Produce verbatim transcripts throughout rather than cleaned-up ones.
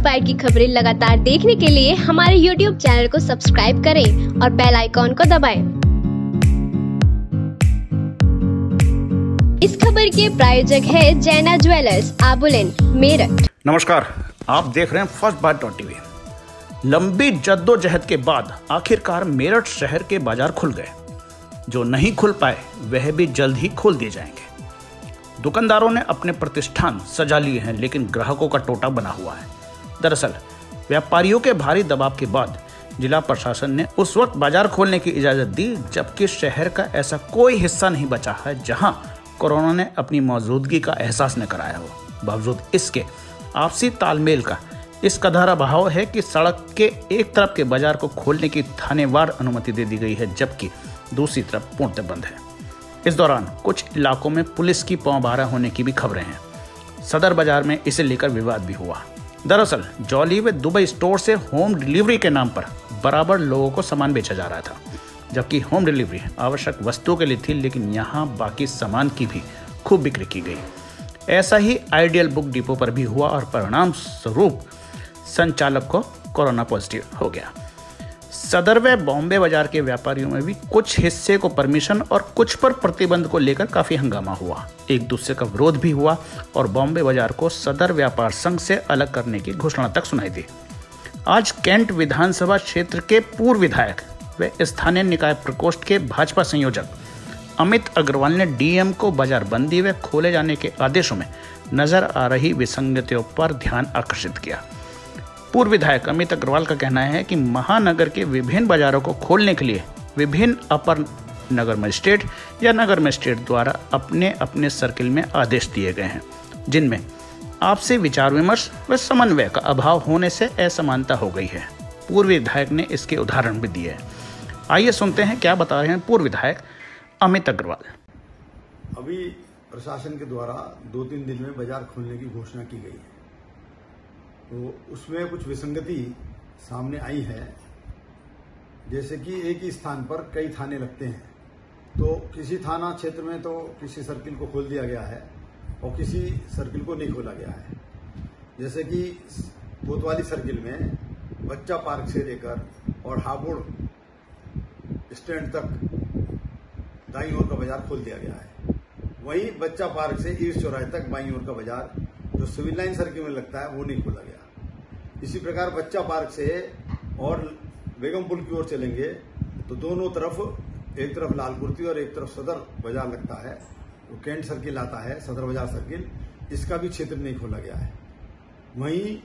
Inspire की खबरें लगातार देखने के लिए हमारे यूट्यूब चैनल को सब्सक्राइब करें और बेल आइकॉन को दबाएं। इस खबर के प्रायोजक है जैना ज्वेलर्स, आबुलेन, मेरठ। नमस्कार, आप देख रहे हैं फर्स्ट बाइट डॉट टीवी। लंबी जद्दोजहद के बाद आखिरकार मेरठ शहर के बाजार खुल गए। जो नहीं खुल पाए वह भी जल्द ही खोल दिए जाएंगे। दुकानदारों ने अपने प्रतिष्ठान सजा लिए हैं, लेकिन ग्राहकों का टोटा बना हुआ है। दरअसल व्यापारियों के भारी दबाव के बाद जिला प्रशासन ने उस वक्त बाजार खोलने की इजाजत दी जबकि शहर का ऐसा कोई हिस्सा नहीं बचा है जहां कोरोना ने अपनी मौजूदगी का एहसास न कराया हो। बावजूद इसके आपसी तालमेल का इस कदर अभाव है कि सड़क के एक तरफ के बाजार को खोलने की थानेवार अनुमति दे दी गई है, जबकि दूसरी तरफ पूर्णतः बंद है। इस दौरान कुछ इलाकों में पुलिस की पौंबारा होने की भी खबरें हैं। सदर बाजार में इसे लेकर विवाद भी हुआ। दरअसल जॉली व दुबई स्टोर से होम डिलीवरी के नाम पर बराबर लोगों को सामान बेचा जा रहा था, जबकि होम डिलीवरी आवश्यक वस्तुओं के लिए थी, लेकिन यहाँ बाकी सामान की भी खूब बिक्री की गई। ऐसा ही आइडियल बुक डिपो पर भी हुआ और परिणाम स्वरूप संचालक को कोरोना पॉजिटिव हो गया। सदर व बॉम्बे बाजार के व्यापारियों में भी कुछ हिस्से को परमिशन और कुछ पर प्रतिबंध को लेकर काफी हंगामा हुआ। एक दूसरे का विरोध भी हुआ और बॉम्बे बाजार को सदर व्यापार संघ से अलग करने की घोषणा तक सुनाई दी। आज कैंट विधानसभा क्षेत्र के पूर्व विधायक व स्थानीय निकाय प्रकोष्ठ के भाजपा संयोजक अमित अग्रवाल ने डीएम को बाजार बंदी व खोले जाने के आदेशों में नजर आ रही विसंगतियों पर ध्यान आकर्षित किया। पूर्व विधायक अमित अग्रवाल का कहना है कि महानगर के विभिन्न बाजारों को खोलने के लिए विभिन्न अपर नगर मजिस्ट्रेट या नगर मजिस्ट्रेट द्वारा अपने अपने सर्किल में आदेश दिए गए हैं, जिनमें आपसी विचार विमर्श व समन्वय का अभाव होने से असमानता हो गई है। पूर्व विधायक ने इसके उदाहरण भी दिए हैं। आइए सुनते हैं क्या बता रहे हैं पूर्व विधायक अमित अग्रवाल। अभी प्रशासन के द्वारा दो तीन दिन में बाजार खोलने की घोषणा की गई है, तो उसमें कुछ विसंगति सामने आई है। जैसे कि एक ही स्थान पर कई थाने लगते हैं, तो किसी थाना क्षेत्र में तो किसी सर्किल को खोल दिया गया है और किसी सर्किल को नहीं खोला गया है। जैसे कि कोतवाली सर्किल में बच्चा पार्क से लेकर और हापुड़ स्टैंड तक दाईं ओर का बाजार खोल दिया गया है। वहीं बच्चा पार्क से ईस्ट चौराहे तक बाईं ओर का बाजार जो सिविल लाइन सर्किल में लगता है वो नहीं खोला गया। इसी प्रकार बच्चा पार्क से और बेगमपुर की ओर चलेंगे तो दोनों तरफ, एक तरफ लालकुर्ती और एक तरफ सदर बाजार लगता है, वो कैंट सर्किल आता है, सदर बाजार सर्किल, इसका भी क्षेत्र नहीं खोला गया है। वहीं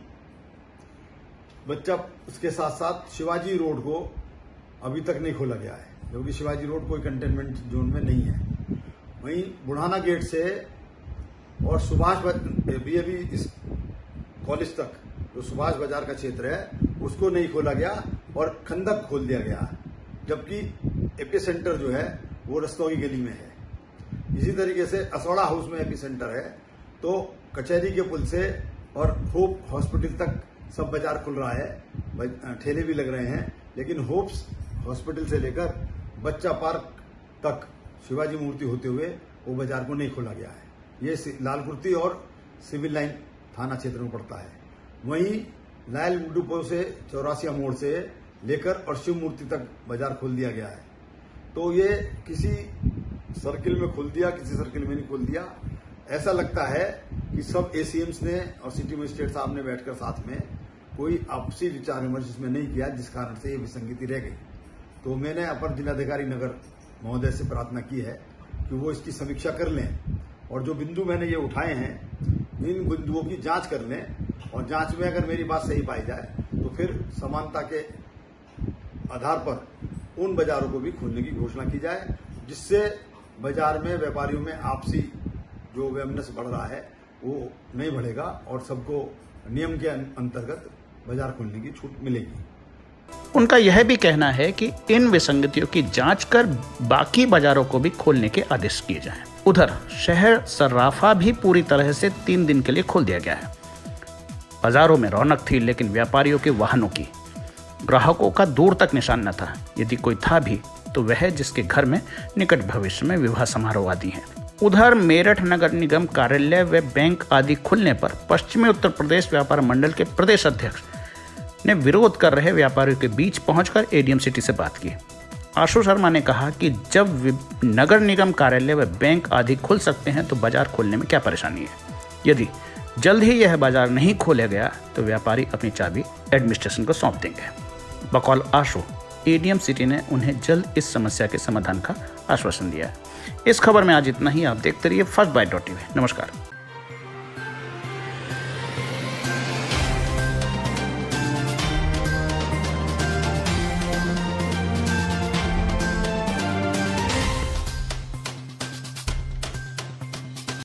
बच्चा उसके साथ साथ शिवाजी रोड को अभी तक नहीं खोला गया है, क्योंकि शिवाजी रोड कोई कंटेनमेंट जोन में नहीं है। वहीं बुढ़ाना गेट से और सुभाष बीएबी इस कॉलेज तक जो सुभाष बाजार का क्षेत्र है उसको नहीं खोला गया और खंदक खोल दिया गया, जबकि एपी सेंटर जो है वो रस्तों की गली में है। इसी तरीके से असौड़ा हाउस में एपी सेंटर है, तो कचहरी के पुल से और होप हॉस्पिटल तक सब बाजार खुल रहा है, ठेले भी लग रहे हैं, लेकिन होप्स हॉस्पिटल से लेकर बच्चा पार्क तक शिवाजी मूर्ति होते हुए वो बाजार को नहीं खोला गया है। ये लालकुर्ती और सिविल लाइन थाना क्षेत्र में पड़ता है। वहीं लायल डिपो से चौरासिया मोड़ से लेकर और शिव मूर्ति तक बाजार खोल दिया गया है। तो ये किसी सर्किल में खोल दिया, किसी सर्किल में नहीं खोल दिया। ऐसा लगता है कि सब एसीएम्स ने और सिटी मजिस्ट्रेट साहब ने बैठकर साथ में कोई आपसी विचार विमर्श इसमें नहीं किया, जिस कारण से ये विसंगति रह गई। तो मैंने अपर जिलाधिकारी नगर महोदय से प्रार्थना की है कि वो इसकी समीक्षा कर लें और जो बिंदु मैंने ये उठाए हैं इन बिंदुओं की जांच कर लें, और जांच में अगर मेरी बात सही पाई जाए तो फिर समानता के आधार पर उन बाजारों को भी खोलने की घोषणा की जाए, जिससे बाजार में व्यापारियों में आपसी जो वैमनस्य बढ़ रहा है वो नहीं बढ़ेगा और सबको नियम के अंतर्गत बाजार खोलने की छूट मिलेगी। उनका यह भी कहना है कि इन विसंगतियों की जांच कर बाकी बाजारों को भी खोलने के आदेश किए जाएं। उधर शहर सर्राफा भी पूरी तरह से तीन दिन के लिए खोल दिया गया है। बाजारों में रौनक थी, लेकिन व्यापारियों के वाहनों की, ग्राहकों का दूर तक निशान न था। यदि कोई था भी तो वह जिसके घर में निकट भविष्य में विवाह समारोह आदि हैं। उधर मेरठ नगर निगम कार्यालय व बैंक आदि खुलने पर पश्चिमी उत्तर प्रदेश व्यापार मंडल के प्रदेश अध्यक्ष ने विरोध कर रहे व्यापारियों के बीच पहुंचकर एडीएम सिटी से बात की। आशु शर्मा ने कहा कि जब नगर निगम कार्यालय व बैंक आदि खुल सकते हैं तो बाजार खोलने में क्या परेशानी है। यदि जल्द ही यह बाजार नहीं खोला गया तो व्यापारी अपनी चाबी एडमिनिस्ट्रेशन को सौंप देंगे। बकौल आशु, एडीएम सिटी ने उन्हें जल्द इस समस्या के समाधान का आश्वासन दिया है। इस खबर में आज इतना ही। आप देखते रहिए फर्स्ट बाइट डॉट टीवी। नमस्कार।